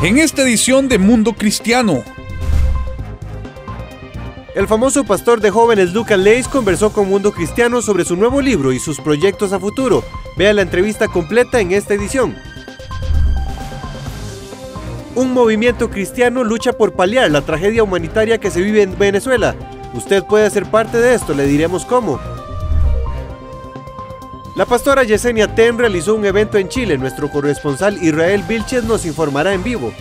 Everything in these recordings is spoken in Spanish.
En esta edición de Mundo Cristiano. El famoso pastor de jóvenes Lucas Leis conversó con Mundo Cristiano sobre su nuevo libro y sus proyectos a futuro. Vea la entrevista completa en esta edición. Un movimiento cristiano lucha por paliar la tragedia humanitaria que se vive en Venezuela. Usted puede ser parte de esto, le diremos cómo. La pastora Yesenia Ten realizó un evento en Chile. Nuestro corresponsal Israel Vilches nos informará en vivo.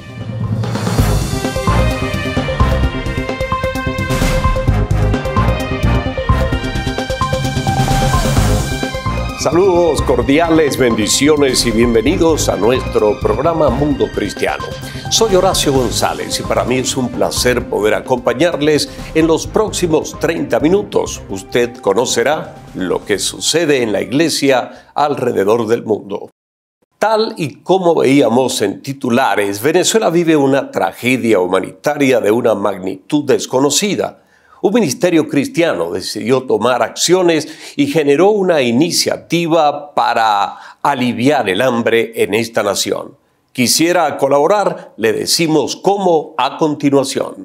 Saludos cordiales, bendiciones y bienvenidos a nuestro programa Mundo Cristiano. Soy Horacio González y para mí es un placer poder acompañarles en los próximos 30 minutos. Usted conocerá lo que sucede en la iglesia alrededor del mundo. Tal y como veíamos en titulares, Venezuela vive una tragedia humanitaria de una magnitud desconocida. Un ministerio cristiano decidió tomar acciones y generó una iniciativa para aliviar el hambre en esta nación. Quisiera colaborar, le decimos cómo a continuación.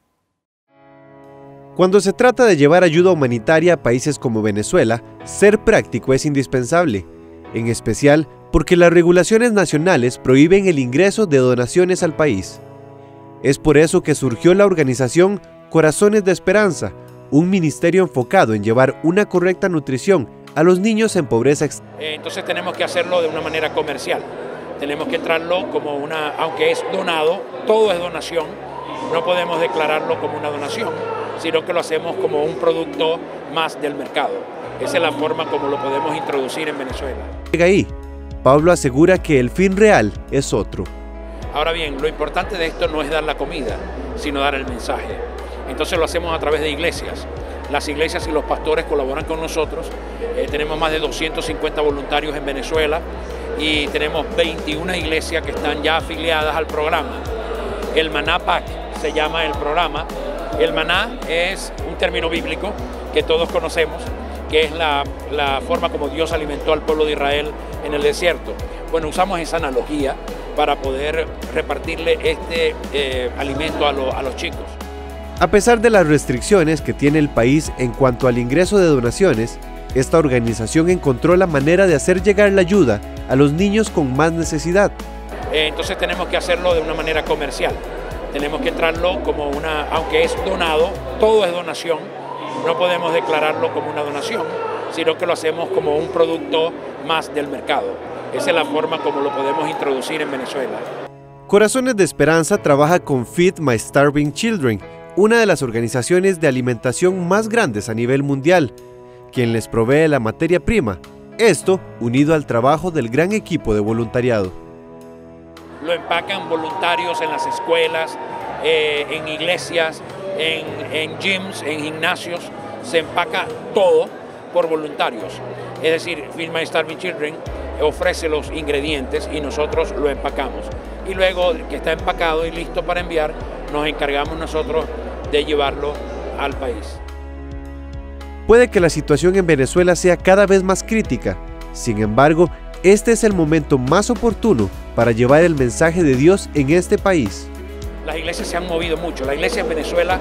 Cuando se trata de llevar ayuda humanitaria a países como Venezuela, ser práctico es indispensable, en especial porque las regulaciones nacionales prohíben el ingreso de donaciones al país. Es por eso que surgió la organización Corazones de Esperanza, un ministerio enfocado en llevar una correcta nutrición a los niños en pobreza extrema. Entonces tenemos que hacerlo de una manera comercial. Tenemos que entrarlo como aunque es donado, todo es donación, no podemos declararlo como una donación, sino que lo hacemos como un producto más del mercado. Esa es la forma como lo podemos introducir en Venezuela. Ahí, Pablo asegura que el fin real es otro. Ahora bien, lo importante de esto no es dar la comida, sino dar el mensaje. Entonces lo hacemos a través de iglesias. Las iglesias y los pastores colaboran con nosotros. Tenemos más de 250 voluntarios en Venezuela y tenemos 21 iglesias que están ya afiliadas al programa. El Maná Pack se llama el programa. El maná es un término bíblico que todos conocemos, que es la forma como Dios alimentó al pueblo de Israel en el desierto. Bueno, usamos esa analogía para poder repartirle este alimento a los chicos. A pesar de las restricciones que tiene el país en cuanto al ingreso de donaciones, esta organización encontró la manera de hacer llegar la ayuda a los niños con más necesidad. Entonces tenemos que hacerlo de una manera comercial. Tenemos que entrarlo como aunque es donado, todo es donación, no podemos declararlo como una donación, sino que lo hacemos como un producto más del mercado. Esa es la forma como lo podemos introducir en Venezuela. Corazones de Esperanza trabaja con Feed My Starving Children, una de las organizaciones de alimentación más grandes a nivel mundial, quien les provee la materia prima, esto unido al trabajo del gran equipo de voluntariado. Lo empacan voluntarios en las escuelas, en iglesias, en gyms, en gimnasios, se empaca todo por voluntarios. Es decir, Feed My Starving Children ofrece los ingredientes y nosotros lo empacamos. Y luego que está empacado y listo para enviar, nos encargamos nosotros de llevarlo al país. Puede que la situación en Venezuela sea cada vez más crítica, sin embargo, este es el momento más oportuno para llevar el mensaje de Dios en este país. Las iglesias se han movido mucho, la iglesia en Venezuela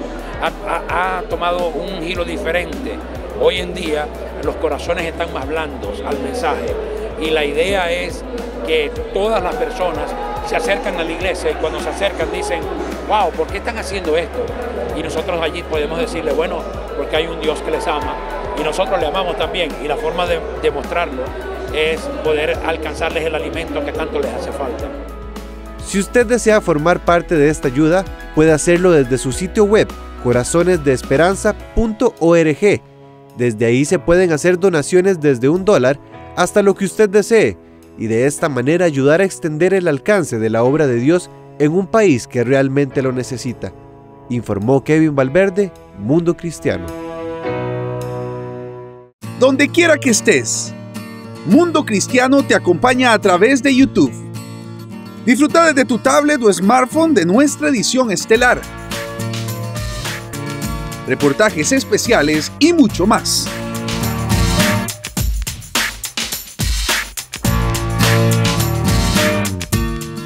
ha tomado un giro diferente. Hoy en día los corazones están más blandos al mensaje y la idea es que todas las personas se acercan a la iglesia y cuando se acercan dicen, wow, ¿por qué están haciendo esto? Y nosotros allí podemos decirle, bueno, porque hay un Dios que les ama y nosotros le amamos también y la forma de demostrarlo es poder alcanzarles el alimento que tanto les hace falta. Si usted desea formar parte de esta ayuda, puede hacerlo desde su sitio web, corazonesdeesperanza.org. Desde ahí se pueden hacer donaciones desde $1 hasta lo que usted desee, y de esta manera ayudar a extender el alcance de la obra de Dios en un país que realmente lo necesita. Informó Kevin Valverde, Mundo Cristiano. Donde quiera que estés, Mundo Cristiano te acompaña a través de YouTube. Disfruta desde tu tablet o smartphone de nuestra edición estelar. Reportajes especiales y mucho más.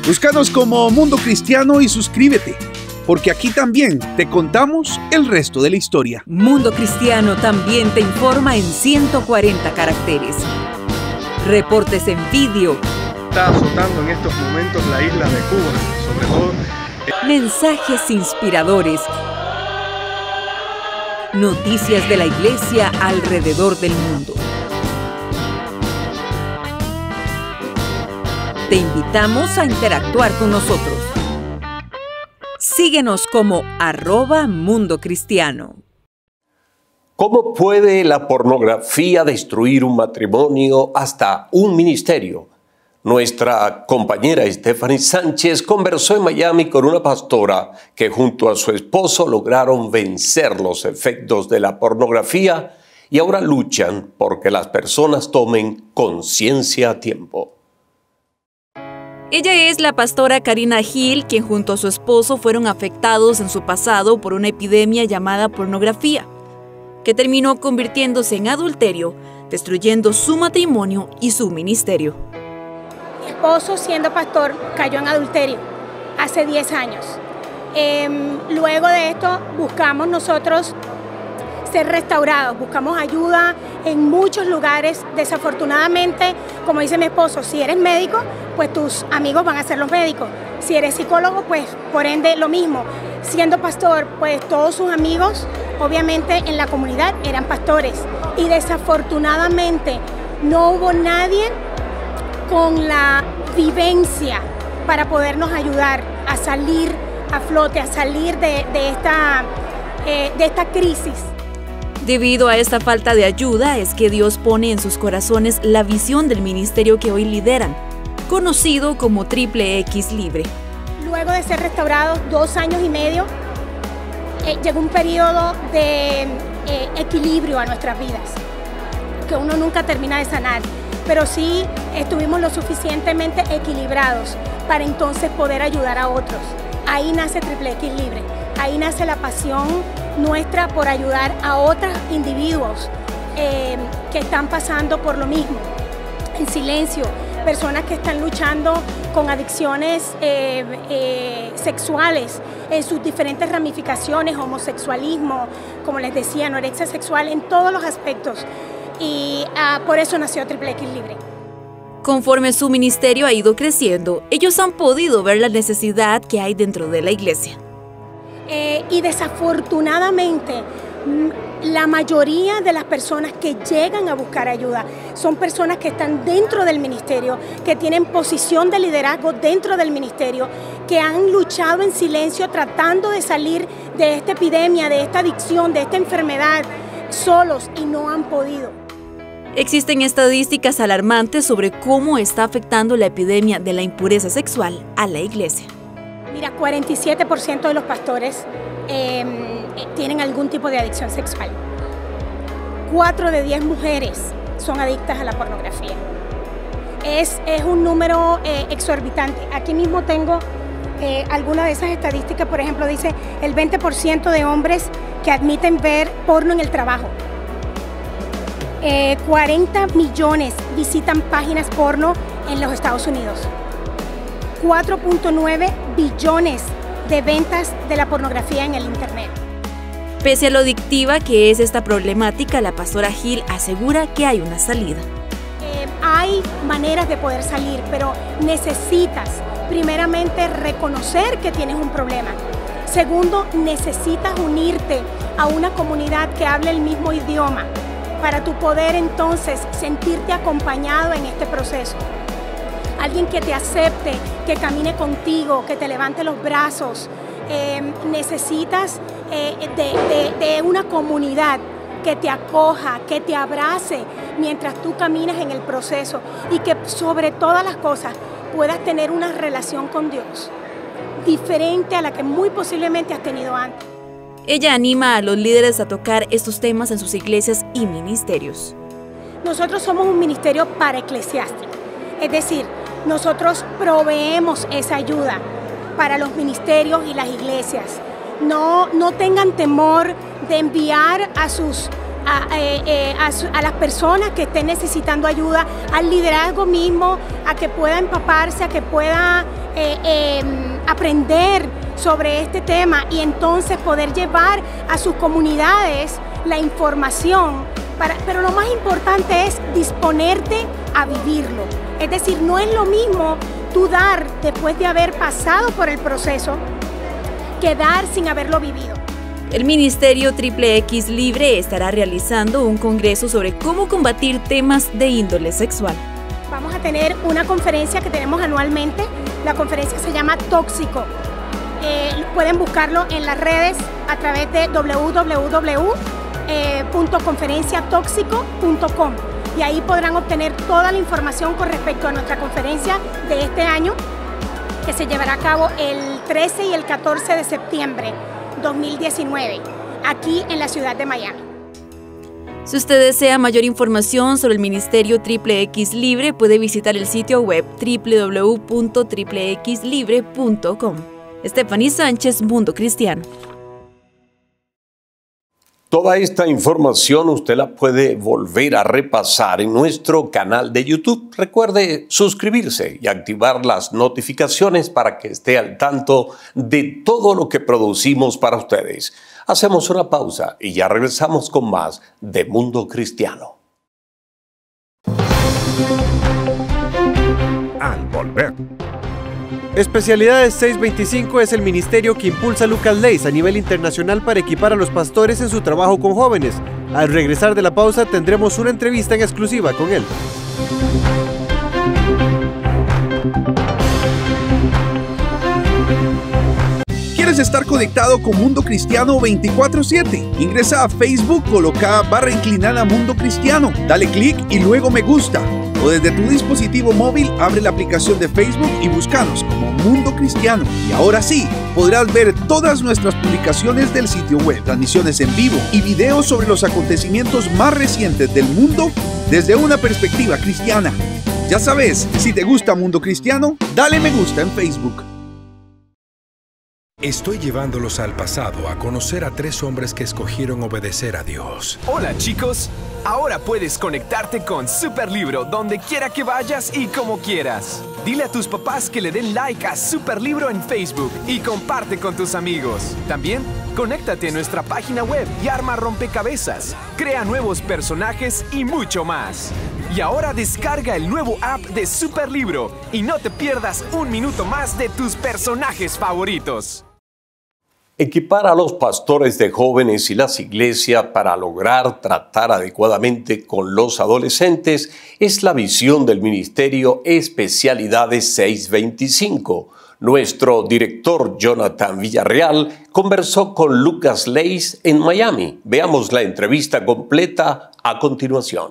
Búscanos como Mundo Cristiano y suscríbete, porque aquí también te contamos el resto de la historia. Mundo Cristiano también te informa en 140 caracteres. Reportes en vídeo. Está azotando en estos momentos la isla de Cuba, sobre todo. Mensajes inspiradores. Noticias de la iglesia alrededor del mundo. Te invitamos a interactuar con nosotros. Síguenos como @mundocristiano. ¿Cómo puede la pornografía destruir un matrimonio, hasta un ministerio? Nuestra compañera Stephanie Sánchez conversó en Miami con una pastora que junto a su esposo lograron vencer los efectos de la pornografía y ahora luchan porque las personas tomen conciencia a tiempo. Ella es la pastora Karina Hill, quien junto a su esposo fueron afectados en su pasado por una epidemia llamada pornografía, que terminó convirtiéndose en adulterio, destruyendo su matrimonio y su ministerio. Mi esposo, siendo pastor, cayó en adulterio hace 10 años. Luego de esto buscamos nosotros ser restaurados, buscamos ayuda en muchos lugares. Desafortunadamente, como dice mi esposo, si eres médico, pues tus amigos van a ser los médicos. Si eres psicólogo, pues por ende lo mismo. Siendo pastor, pues todos sus amigos, obviamente en la comunidad, eran pastores. Y desafortunadamente no hubo nadie con la vivencia para podernos ayudar a salir a flote, a salir de esta crisis. Debido a esta falta de ayuda es que Dios pone en sus corazones la visión del ministerio que hoy lideran, conocido como Triple X Libre. Luego de ser restaurados 2 años y medio, llegó un periodo de equilibrio a nuestras vidas, que uno nunca termina de sanar, pero sí estuvimos lo suficientemente equilibrados para entonces poder ayudar a otros. Ahí nace Triple X Libre, ahí nace la pasión nuestra por ayudar a otros individuos que están pasando por lo mismo, en silencio, personas que están luchando con adicciones sexuales en sus diferentes ramificaciones, homosexualismo, como les decía, anorexia sexual, en todos los aspectos. Y por eso nació Triple X Libre. Conforme su ministerio ha ido creciendo, ellos han podido ver la necesidad que hay dentro de la iglesia. Y desafortunadamente, la mayoría de las personas que llegan a buscar ayuda son personas que están dentro del ministerio, que tienen posición de liderazgo dentro del ministerio, que han luchado en silencio tratando de salir de esta epidemia, de esta adicción, de esta enfermedad, solos y no han podido. Existen estadísticas alarmantes sobre cómo está afectando la epidemia de la impureza sexual a la iglesia. Mira, 47% de los pastores tienen algún tipo de adicción sexual. 4 de 10 mujeres son adictas a la pornografía. Es un número exorbitante. Aquí mismo tengo alguna de esas estadísticas. Por ejemplo, dice el 20% de hombres que admiten ver porno en el trabajo. 40 millones visitan páginas porno en los Estados Unidos. 4.9 billones de ventas de la pornografía en el Internet. Pese a lo adictiva que es esta problemática, la pastora Hill asegura que hay una salida. Hay maneras de poder salir, pero necesitas primeramente reconocer que tienes un problema. Segundo, necesitas unirte a una comunidad que hable el mismo idioma para tu poder entonces sentirte acompañado en este proceso. Alguien que te acepte, que camine contigo, que te levante los brazos. Necesitas de una comunidad que te acoja, que te abrace mientras tú caminas en el proceso y que sobre todas las cosas puedas tener una relación con Dios diferente a la que muy posiblemente has tenido antes. Ella anima a los líderes a tocar estos temas en sus iglesias y ministerios. Nosotros somos un ministerio paraeclesiástico, es decir, nosotros proveemos esa ayuda para los ministerios y las iglesias. No tengan temor de enviar a las personas que estén necesitando ayuda, al liderazgo mismo, a que pueda empaparse, a que pueda aprender sobre este tema y entonces poder llevar a sus comunidades la información. Pero lo más importante es disponerte a vivirlo. Es decir, no es lo mismo tú dar después de haber pasado por el proceso que dar sin haberlo vivido. El Ministerio XXX Libre estará realizando un congreso sobre cómo combatir temas de índole sexual. Vamos a tener una conferencia que tenemos anualmente. La conferencia se llama Tóxico. Pueden buscarlo en las redes a través de www.conferenciatóxico.com y ahí podrán obtener toda la información con respecto a nuestra conferencia de este año, que se llevará a cabo el 13 y el 14 de septiembre 2019, aquí en la ciudad de Miami. Si usted desea mayor información sobre el Ministerio XXX Libre, puede visitar el sitio web www.xxlibre.com. Stephanie Sánchez, Mundo Cristiano. Toda esta información usted la puede volver a repasar en nuestro canal de YouTube. Recuerde suscribirse y activar las notificaciones para que esté al tanto de todo lo que producimos para ustedes. Hacemos una pausa y ya regresamos con más de Mundo Cristiano. Al volver. Especialidades 625 es el ministerio que impulsa Lucas Leis a nivel internacional para equipar a los pastores en su trabajo con jóvenes. Al regresar de la pausa tendremos una entrevista en exclusiva con él. ¿Quieres estar conectado con Mundo Cristiano 24/7? Ingresa a Facebook, coloca /inclinada Mundo Cristiano, dale clic y luego me gusta. O desde tu dispositivo móvil abre la aplicación de Facebook y búscanos como Mundo Cristiano. Y ahora sí, podrás ver todas nuestras publicaciones del sitio web, transmisiones en vivo y videos sobre los acontecimientos más recientes del mundo desde una perspectiva cristiana. Ya sabes, si te gusta Mundo Cristiano, dale me gusta en Facebook. Estoy llevándolos al pasado a conocer a 3 hombres que escogieron obedecer a Dios. Hola chicos, ahora puedes conectarte con Superlibro donde quiera que vayas y como quieras. Dile a tus papás que le den like a Superlibro en Facebook y comparte con tus amigos. También, conéctate a nuestra página web y arma rompecabezas, crea nuevos personajes y mucho más. Y ahora descarga el nuevo app de Superlibro y no te pierdas un minuto más de tus personajes favoritos. Equipar a los pastores de jóvenes y las iglesias para lograr tratar adecuadamente con los adolescentes es la visión del Ministerio Especialidades 625. Nuestro director Jonathan Villarreal conversó con Lucas Leis en Miami. Veamos la entrevista completa a continuación.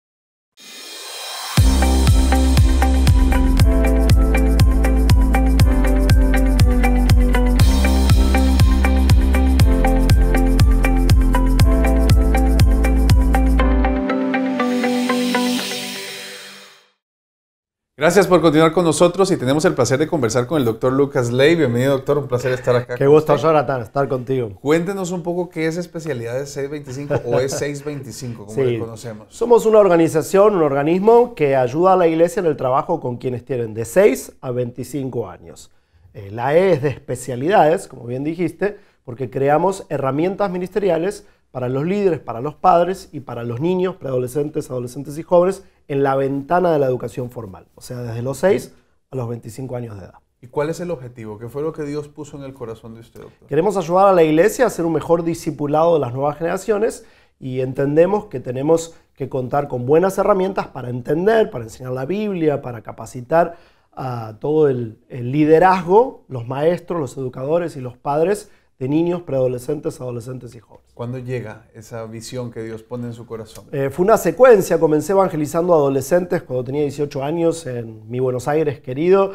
Gracias por continuar con nosotros y tenemos el placer de conversar con el doctor Lucas Leis. Bienvenido, doctor, un placer estar acá. Qué gusto, Jonathan, estar contigo. Cuéntenos un poco qué es Especialidades 625 o es 625, como le conocemos. Somos una organización, un organismo que ayuda a la iglesia en el trabajo con quienes tienen de 6 a 25 años. La E es de especialidades, como bien dijiste, porque creamos herramientas ministeriales para los líderes, para los padres y para los niños, preadolescentes, adolescentes y jóvenes en la ventana de la educación formal, o sea, desde los 6 a los 25 años de edad. ¿Y cuál es el objetivo? ¿Qué fue lo que Dios puso en el corazón de usted, doctor? Queremos ayudar a la iglesia a ser un mejor discipulado de las nuevas generaciones y entendemos que tenemos que contar con buenas herramientas para entender, para enseñar la Biblia, para capacitar a todo el liderazgo, los maestros, los educadores y los padres de niños, preadolescentes, adolescentes y jóvenes. ¿Cuándo llega esa visión que Dios pone en su corazón? Fue una secuencia. Comencé evangelizando a adolescentes cuando tenía 18 años en mi Buenos Aires querido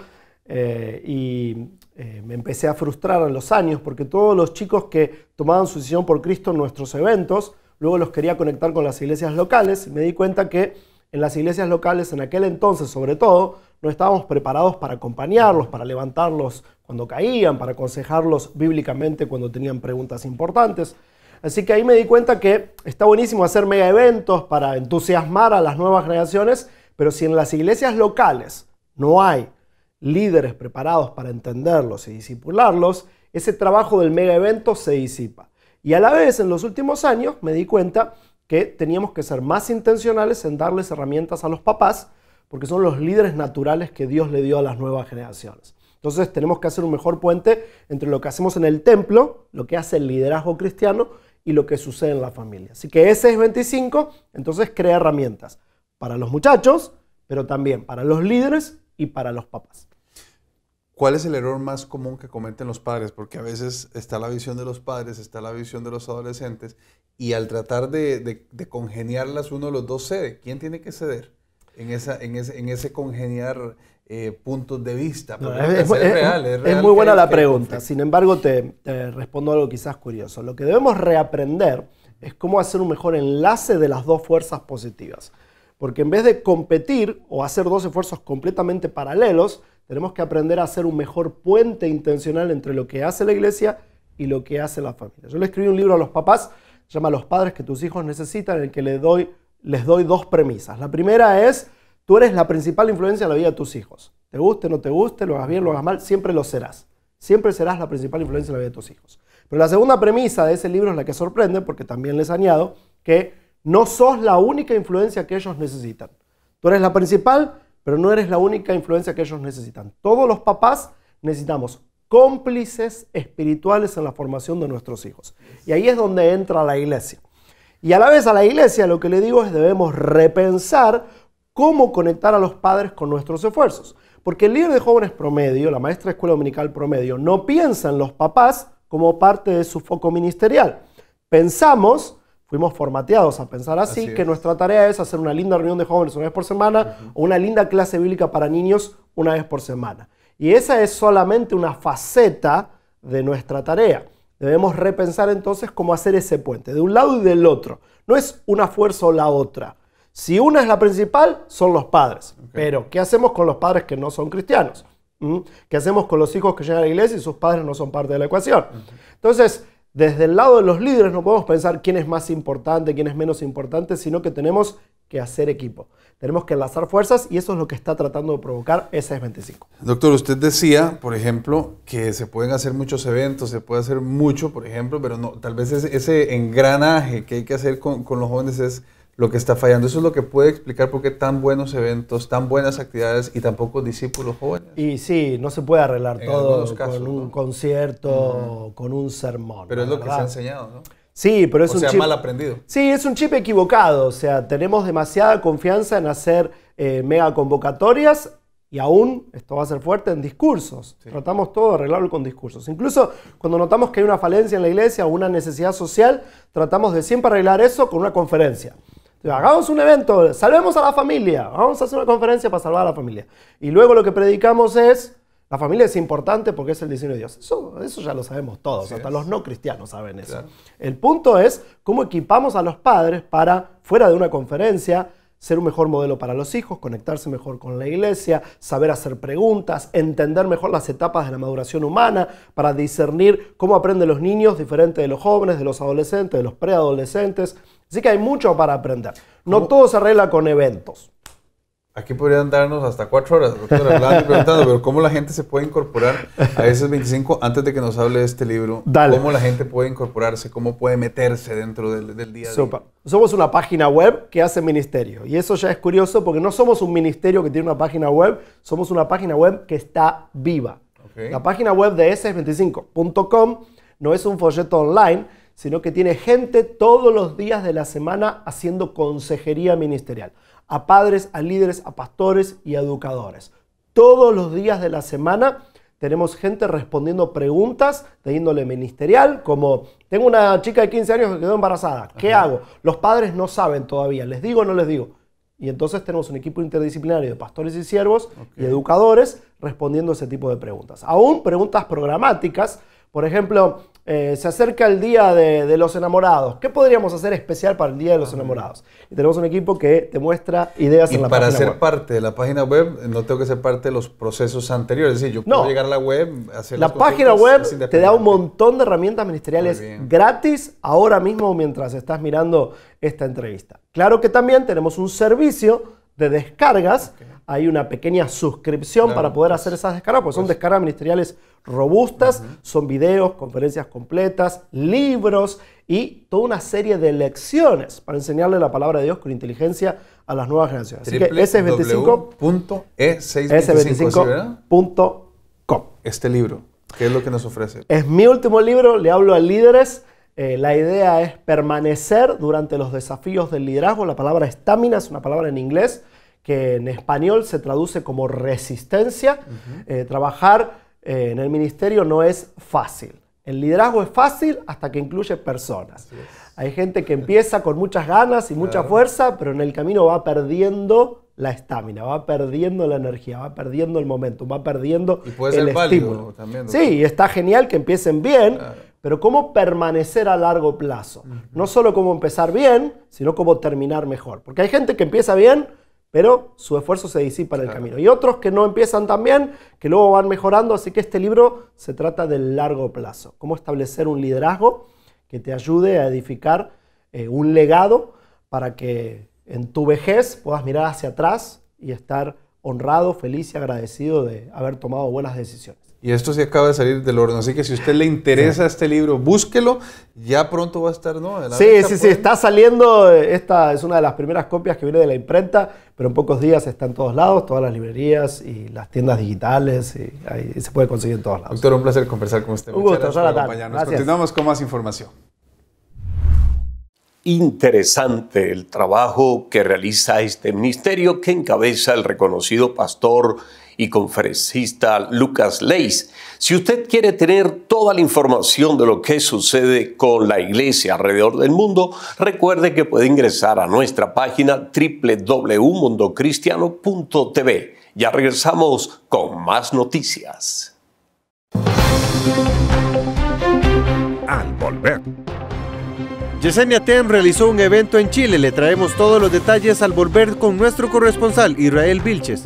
me empecé a frustrar en los años porque todos los chicos que tomaban su decisión por Cristo en nuestros eventos, luego los quería conectar con las iglesias locales y me di cuenta que en las iglesias locales, en aquel entonces sobre todo, no estábamos preparados para acompañarlos, para levantarlos cuando caían, para aconsejarlos bíblicamente cuando tenían preguntas importantes. Así que ahí me di cuenta que está buenísimo hacer mega eventos para entusiasmar a las nuevas generaciones, pero si en las iglesias locales no hay líderes preparados para entenderlos y discipularlos, ese trabajo del mega evento se disipa. Y a la vez, en los últimos años, me di cuenta que teníamos que ser más intencionales en darles herramientas a los papás, porque son los líderes naturales que Dios le dio a las nuevas generaciones. Entonces tenemos que hacer un mejor puente entre lo que hacemos en el templo, lo que hace el liderazgo cristiano y lo que sucede en la familia. Así que ese es 25, entonces crea herramientas para los muchachos, pero también para los líderes y para los papás. ¿Cuál es el error más común que cometen los padres? Porque a veces está la visión de los padres, está la visión de los adolescentes, y al tratar de congeniarlas, uno de los dos cede. ¿Quién tiene que ceder en ese congeniar puntos de vista? Es muy buena la pregunta. Sin embargo, te respondo algo quizás curioso. Lo que debemos reaprender es cómo hacer un mejor enlace de las dos fuerzas positivas. Porque en vez de competir o hacer dos esfuerzos completamente paralelos, tenemos que aprender a hacer un mejor puente intencional entre lo que hace la iglesia y lo que hace la familia. Yo le escribí un libro a los papás, se llama Los padres que tus hijos necesitan, en el que les doy dos premisas. La primera es, tú eres la principal influencia en la vida de tus hijos. Te guste, no te guste, lo hagas bien, lo hagas mal, siempre lo serás. Siempre serás la principal influencia en la vida de tus hijos. Pero la segunda premisa de ese libro es la que sorprende, porque también les añado que no sos la única influencia que ellos necesitan. Tú eres la principal, pero no eres la única influencia que ellos necesitan. Todos los papás necesitamos cómplices espirituales en la formación de nuestros hijos. Y ahí es donde entra la iglesia. Y a la vez a la iglesia lo que le digo es debemos repensar cómo conectar a los padres con nuestros esfuerzos. Porque el líder de jóvenes promedio, la maestra de escuela dominical promedio, no piensa en los papás como parte de su foco ministerial. Fuimos formateados a pensar así que nuestra tarea es hacer una linda reunión de jóvenes una vez por semana o una linda clase bíblica para niños una vez por semana. Y esa es solamente una faceta de nuestra tarea. Debemos repensar entonces cómo hacer ese puente, de un lado y del otro. No es una fuerza o la otra. Si una es la principal, son los padres. Pero, ¿qué hacemos con los padres que no son cristianos? ¿Qué hacemos con los hijos que llegan a la iglesia y sus padres no son parte de la ecuación? Entonces, desde el lado de los líderes no podemos pensar quién es más importante, quién es menos importante, sino que tenemos que hacer equipo. Tenemos que enlazar fuerzas y eso es lo que está tratando de provocar ese 25. Doctor, usted decía, por ejemplo, que se pueden hacer muchos eventos, se puede hacer mucho, por ejemplo, pero no, tal vez ese engranaje que hay que hacer con los jóvenes es lo que está fallando. Eso es lo que puede explicar por qué tan buenos eventos, tan buenas actividades y tan pocos discípulos jóvenes. Y sí, no se puede arreglar en todo casos, con un concierto, con un sermón. Pero es lo que se ha enseñado, ¿no? Sí, pero es un chip mal aprendido. Sí, es un chip equivocado. O sea, tenemos demasiada confianza en hacer mega convocatorias y aún, esto va a ser fuerte, en discursos. Sí. Tratamos todo de arreglarlo con discursos. Incluso cuando notamos que hay una falencia en la iglesia o una necesidad social, tratamos de siempre arreglar eso con una conferencia. Hagamos un evento, salvemos a la familia, vamos a hacer una conferencia para salvar a la familia. Y luego lo que predicamos es, la familia es importante porque es el diseño de Dios. Eso ya lo sabemos todos, hasta los no cristianos saben eso. Claro. El punto es cómo equipamos a los padres para, fuera de una conferencia, ser un mejor modelo para los hijos, conectarse mejor con la iglesia, saber hacer preguntas, entender mejor las etapas de la maduración humana, para discernir cómo aprenden los niños diferente de los jóvenes, de los adolescentes, de los preadolescentes. Así que hay mucho para aprender. No todo se arregla con eventos. Aquí podrían darnos hasta 4 horas, doctor, hablando y preguntando, pero ¿cómo la gente se puede incorporar a esos 25 antes de que nos hable de este libro? Dale. ¿Cómo la gente puede incorporarse? ¿Cómo puede meterse dentro del día a día? Super. Somos una página web que hace ministerio. Y eso ya es curioso porque no somos un ministerio que tiene una página web, somos una página web que está viva. Okay. La página web de ss25.com no es un folleto online, sino que tiene gente todos los días de la semana haciendo consejería ministerial. A padres, a líderes, a pastores y a educadores. Todos los días de la semana tenemos gente respondiendo preguntas de índole ministerial, como tengo una chica de 15 años que quedó embarazada, ¿qué hago? Los padres no saben todavía, ¿les digo o no les digo? Y entonces tenemos un equipo interdisciplinario de pastores y siervos y educadores respondiendo ese tipo de preguntas. Aún preguntas programáticas, por ejemplo, se acerca el Día de los Enamorados. ¿Qué podríamos hacer especial para el Día de los Enamorados? Y tenemos un equipo que te muestra ideas en la página web. Y para ser parte de la página web, no tengo que ser parte de los procesos anteriores. Es decir, yo puedo llegar a la web, hacer la página web te da un montón de herramientas ministeriales gratis ahora mismo mientras estás mirando esta entrevista. Claro que también tenemos un servicio de descargas. Hay una pequeña suscripción para poder hacer esas descargas, porque son descargas ministeriales robustas, son videos, conferencias completas, libros y toda una serie de lecciones para enseñarle la palabra de Dios con inteligencia a las nuevas generaciones. Así que s25.com. Este libro, ¿qué es lo que nos ofrece? Es mi último libro, le hablo a líderes. La idea es permanecer durante los desafíos del liderazgo. La palabra estamina es una palabra en inglés que en español se traduce como resistencia. Trabajar en el ministerio no es fácil. El liderazgo es fácil hasta que incluye personas. Hay gente que empieza con muchas ganas y mucha fuerza, pero en el camino va perdiendo la estamina, va perdiendo la energía, va perdiendo el momentum, va perdiendo y puede ser el válido estímulo. También, sí, y está genial que empiecen bien, pero cómo permanecer a largo plazo. No solo cómo empezar bien, sino cómo terminar mejor. Porque hay gente que empieza bien, pero su esfuerzo se disipa en el camino. Y otros que no empiezan tan bien, que luego van mejorando. Así que este libro se trata del largo plazo. Cómo establecer un liderazgo que te ayude a edificar un legado para que en tu vejez puedas mirar hacia atrás y estar honrado, feliz y agradecido de haber tomado buenas decisiones. Y esto se acaba de salir del horno, así que si a usted le interesa este libro, búsquelo, ya pronto va a estar, ¿no? Sí, está saliendo, esta es una de las primeras copias que viene de la imprenta, pero en pocos días está en todos lados, todas las librerías y las tiendas digitales, y ahí se puede conseguir en todos lados. Doctor, un placer conversar con usted. Un gusto, Jonathan. Continuamos con más información. Interesante el trabajo que realiza este ministerio que encabeza el reconocido pastor y conferencista Lucas Leis. Si usted quiere tener toda la información de lo que sucede con la iglesia alrededor del mundo, recuerde que puede ingresar a nuestra página www.mundocristiano.tv. Ya regresamos con más noticias. Al volver. Yesenia Ten realizó un evento en Chile. Le traemos todos los detalles al volver con nuestro corresponsal Israel Vilches.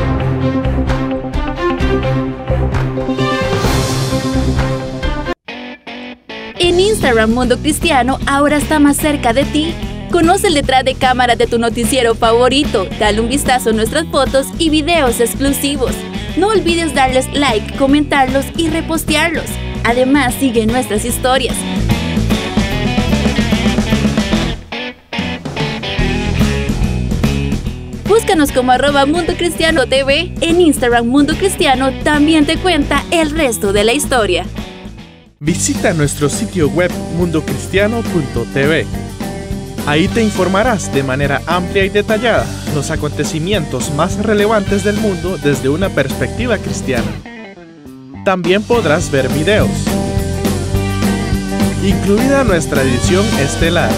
En Instagram Mundo Cristiano ahora está más cerca de ti. Conoce el detrás de cámara de tu noticiero favorito, dale un vistazo a nuestras fotos y videos exclusivos. No olvides darles like, comentarlos y repostearlos. Además, sigue nuestras historias. Búscanos como @MundoCristianoTV. En Instagram Mundo Cristiano también te cuenta el resto de la historia. Visita nuestro sitio web mundocristiano.tv. Ahí te informarás de manera amplia y detallada los acontecimientos más relevantes del mundo desde una perspectiva cristiana. También podrás ver videos, incluida nuestra edición estelar.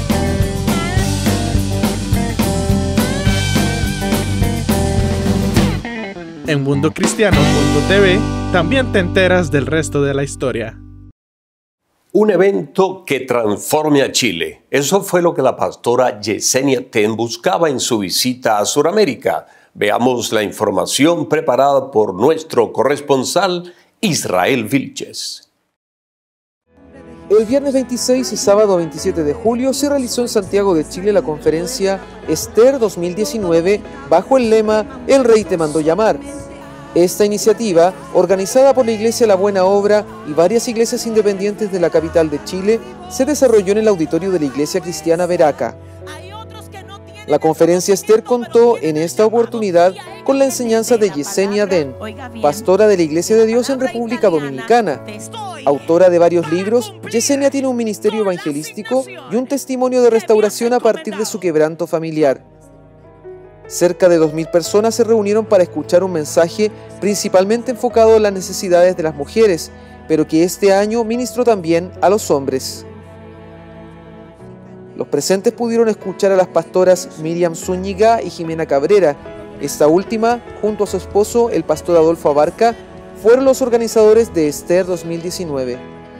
En mundocristiano.tv también te enteras del resto de la historia. Un evento que transforme a Chile. Eso fue lo que la pastora Yesenia Ten buscaba en su visita a Sudamérica. Veamos la información preparada por nuestro corresponsal Israel Vilches. El viernes 26 y sábado 27 de julio se realizó en Santiago de Chile la conferencia Esther 2019 bajo el lema El Rey te mandó llamar. Esta iniciativa, organizada por la Iglesia La Buena Obra y varias iglesias independientes de la capital de Chile, se desarrolló en el auditorio de la Iglesia Cristiana Veraca. La conferencia Esther contó en esta oportunidad con la enseñanza de Yesenia Den, pastora de la Iglesia de Dios en República Dominicana. Autora de varios libros, Yesenia tiene un ministerio evangelístico y un testimonio de restauración a partir de su quebranto familiar. Cerca de 2.000 personas se reunieron para escuchar un mensaje principalmente enfocado en las necesidades de las mujeres, pero que este año ministró también a los hombres. Los presentes pudieron escuchar a las pastoras Miriam Zúñiga y Jimena Cabrera. Esta última, junto a su esposo, el pastor Adolfo Abarca, fueron los organizadores de Esther 2019.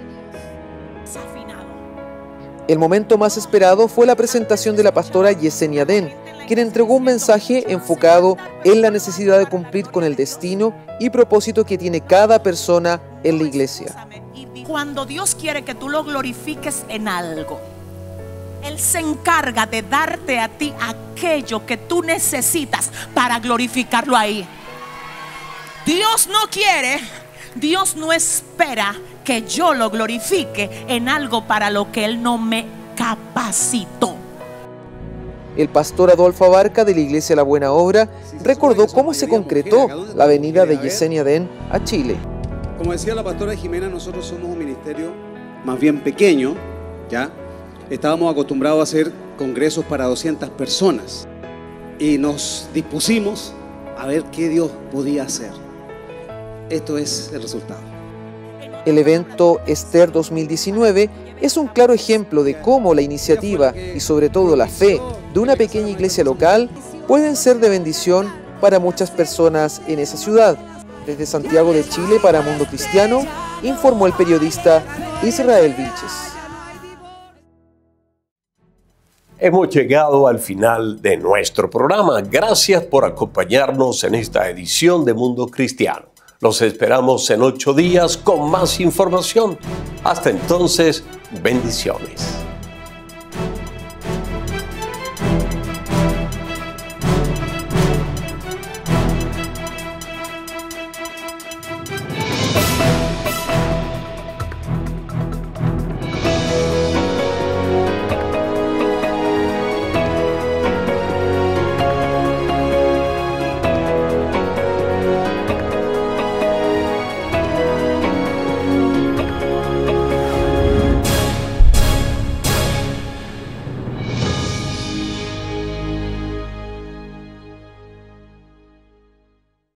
El momento más esperado fue la presentación de la pastora Yesenia Den, quien entregó un mensaje enfocado en la necesidad de cumplir con el destino y propósito que tiene cada persona en la iglesia. Cuando Dios quiere que tú lo glorifiques en algo, Él se encarga de darte a ti aquello que tú necesitas para glorificarlo ahí. Dios no quiere, Dios no espera que yo lo glorifique en algo para lo que Él no me capacitó. El pastor Adolfo Abarca de la Iglesia La Buena Obra recordó cómo se concretó la venida de Yesenia Den a Chile. Como decía la pastora Jimena, nosotros somos un ministerio más bien pequeño, ¿ya? Estábamos acostumbrados a hacer congresos para 200 personas y nos dispusimos a ver qué Dios podía hacer. Esto es el resultado. El evento Esther 2019 es un claro ejemplo de cómo la iniciativa y sobre todo la fe de una pequeña iglesia local pueden ser de bendición para muchas personas en esa ciudad. Desde Santiago de Chile para Mundo Cristiano, informó el periodista Israel Vilches. Hemos llegado al final de nuestro programa. Gracias por acompañarnos en esta edición de Mundo Cristiano. Los esperamos en 8 días con más información. Hasta entonces, bendiciones.